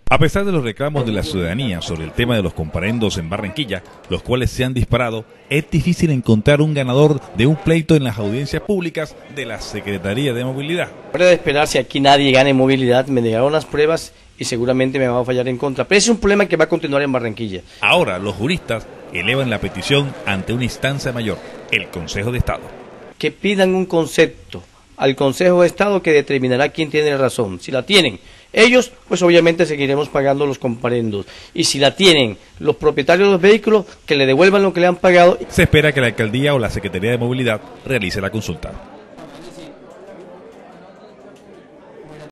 A pesar de los reclamos de la ciudadanía sobre el tema de los comparendos en Barranquilla, los cuales se han disparado, es difícil encontrar un ganador de un pleito en las audiencias públicas de la Secretaría de Movilidad. Puede esperar si aquí nadie gane movilidad, me negaron las pruebas y seguramente me va a fallar en contra. Pero ese es un problema que va a continuar en Barranquilla. Ahora los juristas elevan la petición ante una instancia mayor, el Consejo de Estado. Que pidan un concepto al Consejo de Estado que determinará quién tiene razón. Si la tienen ellos, pues obviamente seguiremos pagando los comparendos. Y si la tienen los propietarios de los vehículos, que le devuelvan lo que le han pagado. Se espera que la Alcaldía o la Secretaría de Movilidad realice la consulta.